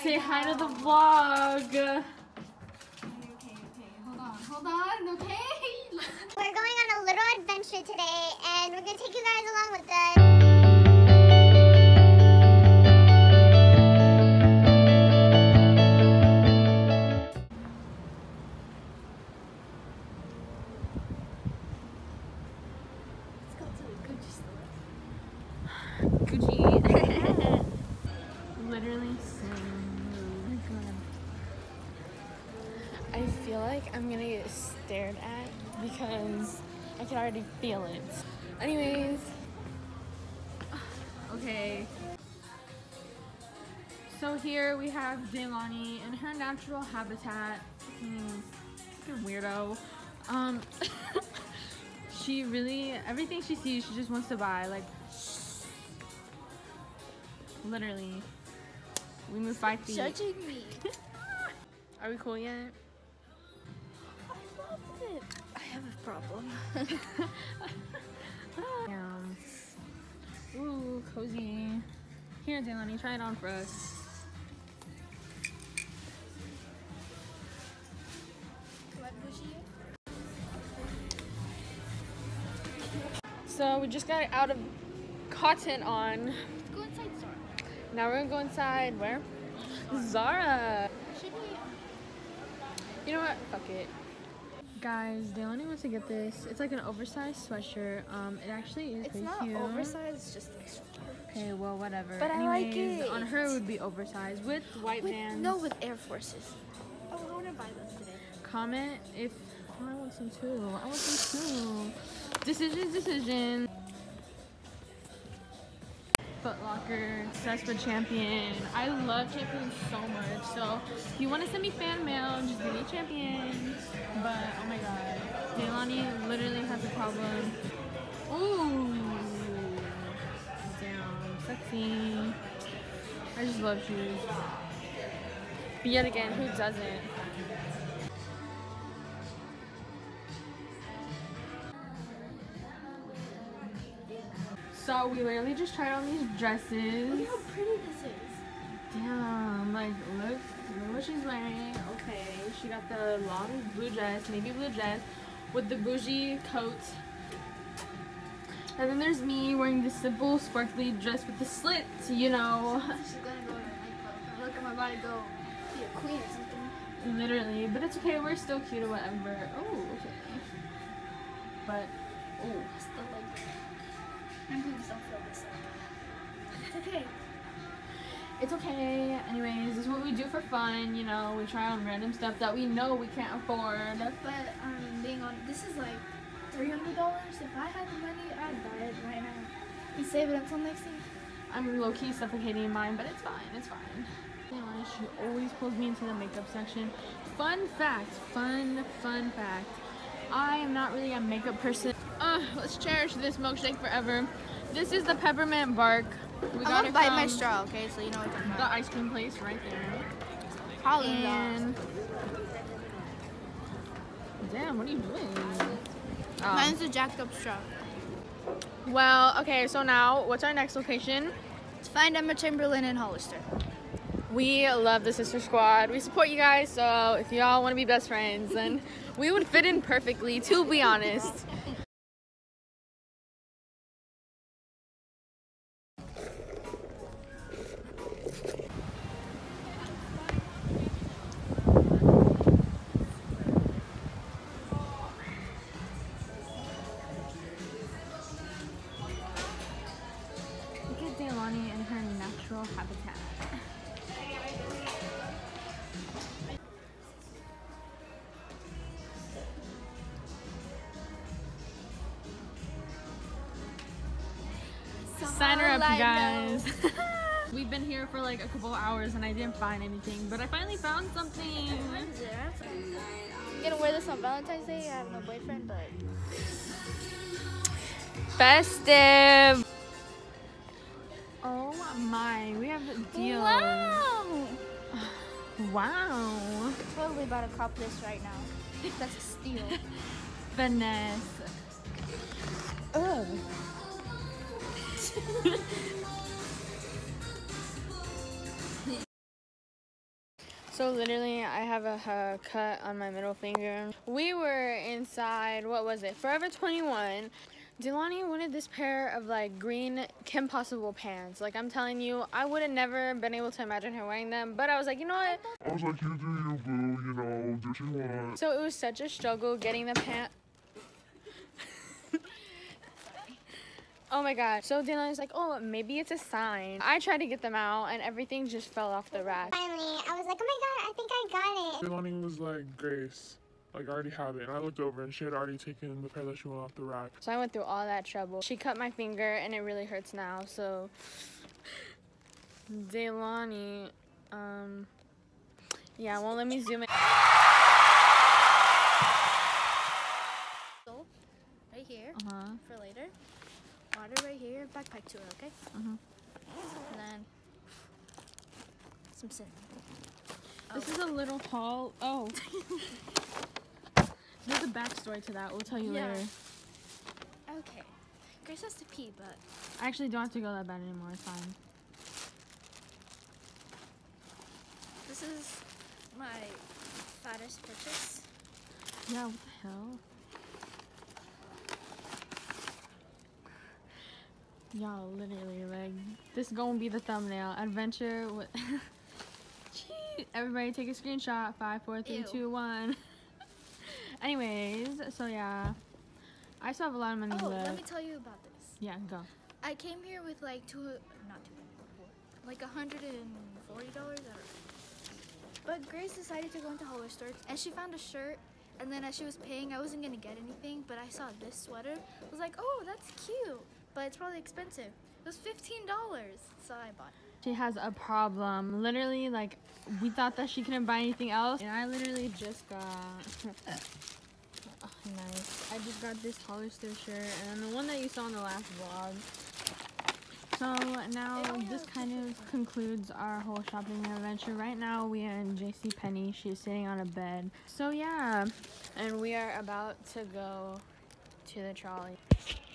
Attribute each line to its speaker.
Speaker 1: Say hi to the vlog.
Speaker 2: Okay. Hold on, okay?
Speaker 3: We're going on a little adventure today, and we're gonna take you guys along with us.
Speaker 1: Gucci. Literally so. I feel like I'm gonna get stared at because I can already feel it. Anyways. Okay. So here we have Daylani in her natural habitat. Fucking weirdo. She really, everything she sees, she just wants to buy. Like, literally. We moved 5 feet.
Speaker 2: Judging me.
Speaker 1: Are we cool yet?
Speaker 2: I love it. I have a problem.
Speaker 1: Damn. Ooh, cozy. Here, Daylani, try it on for us. So we just got out of Cotton On.
Speaker 2: Let's go inside Zara.
Speaker 1: Now we're gonna go inside where? Zara.
Speaker 2: Should we?
Speaker 1: You know what? Fuck it. Guys, Daylani wants to get this. It's like an oversized sweatshirt. It actually is pretty cute.
Speaker 2: It's not oversized, it's just extra.
Speaker 1: Okay, well, whatever.
Speaker 2: But I like
Speaker 1: Anyways,
Speaker 2: it.
Speaker 1: on her it would be oversized with white bands.
Speaker 2: No, with Air Forces. Oh, I want to buy those today.
Speaker 1: Comment if I want some too. I want some too. Decision. Foot Locker, obsessed with Champion. I love Champion so much. So if you want to send me fan mail, just give me Champion. But oh my god, Daylani literally has a problem. Ooh, damn, sexy. I just love shoes. But yet again, who doesn't? So we literally just tried on these dresses.
Speaker 2: Look how pretty this is.
Speaker 1: Damn, like look what she's wearing. Okay, she got the long blue dress, navy blue dress, with the bougie coat. And then there's me wearing the simple sparkly dress with the slits, you know.
Speaker 2: She's gonna go to nightclub. Look, I'm about to go be a queen or something.
Speaker 1: Literally, but it's okay. We're still cute or whatever. Oh, okay. But oh.
Speaker 2: Still like. I'm please don't feel this up. It's okay.
Speaker 1: It's okay. Anyways, this is what we do for fun, you know. We try on random stuff that we know we can't afford.
Speaker 2: But being on, this is like $300. If I had the money, I'd buy it right now and save it until next year.
Speaker 1: I'm low-key suffocating in mine, but it's fine. It's fine. Yeah, she always pulls me into the makeup section. Fun fact. I am not really a makeup person. Let's cherish this milkshake forever. This is the peppermint bark. We got it
Speaker 2: bite
Speaker 1: from
Speaker 2: my straw, okay? So you know what I'm talking
Speaker 1: the
Speaker 2: about.
Speaker 1: ice cream place right there.
Speaker 2: Holland
Speaker 1: And damn, what are you doing? Oh.
Speaker 2: Mine's a jacked up straw.
Speaker 1: Well, okay, so now what's our next location?
Speaker 2: Let's find Emma Chamberlain in Hollister.
Speaker 1: We love the Sister Squad. We support you guys, so if y'all want to be best friends, then we would fit in perfectly, to be honest. Look at Daylani in her natural habitat. Sign her up, you guys. We've been here for like a couple hours and I didn't find anything, but I finally found something.
Speaker 2: I'm gonna wear this on Valentine's Day. I have no boyfriend, but
Speaker 1: Festive. Oh my, we have deals.
Speaker 2: wow!
Speaker 1: Wow.
Speaker 2: Totally about to cop this right now. That's a steal.
Speaker 1: Finesse. Ugh. So literally, I have a cut on my middle finger. We were inside, what was it? Forever 21. Delani wanted this pair of like green Kim Possible pants. Like I'm telling you, I would have never been able to imagine her wearing them. But I was like, you know what?
Speaker 4: I was like, you do you, boo, you know, do what you want.
Speaker 1: So it was such a struggle getting the pant. Oh my god. So Delani's like, oh, maybe it's a sign. I tried to get them out and everything just fell off the rack.
Speaker 3: Finally, I was like, oh my god, I think I got it.
Speaker 4: Delani was like, Grace, like I already have it. And I looked over and she had already taken the pair that she went off the rack.
Speaker 1: So I went through all that trouble. She cut my finger and it really hurts now. So Delani, yeah, well, let me zoom in.
Speaker 2: So, right here
Speaker 1: Uh-huh.
Speaker 2: for later. Water right here. Backpack tour, okay?
Speaker 1: Mhm.
Speaker 2: And then some cinnamon.
Speaker 1: This is a little haul. Oh. There's a backstory to that. We'll tell you
Speaker 2: Yeah.
Speaker 1: later.
Speaker 2: Okay. Grace has to pee, but
Speaker 1: I actually don't have to go that bad anymore. It's fine.
Speaker 2: this is my fattest purchase.
Speaker 1: Yeah, what the hell? Y'all, literally, like, this gonna be the thumbnail. Adventure with... Jeez. Everybody take a screenshot. 5, 4, 3,
Speaker 2: Ew.
Speaker 1: 2, 1. Anyways, so yeah. I still have a lot of money
Speaker 2: Oh,
Speaker 1: left.
Speaker 2: let me tell you about this.
Speaker 1: Yeah, go.
Speaker 2: I came here with like like $140. I don't know. But Grace decided to go into Hardware store and she found a shirt. And then as she was paying, I wasn't gonna get anything, but I saw this sweater. I was like, oh, that's cute, but it's probably expensive. It was $15, so I bought it.
Speaker 1: She has a problem. Literally, like, we thought that she couldn't buy anything else. And I literally just got... Oh, nice. I just got this Hollister shirt and the one that you saw in the last vlog. So now this kind of concludes our whole shopping adventure. Right now we are in JCPenney. She's sitting on a bed. So yeah, and we are about to go to the trolley.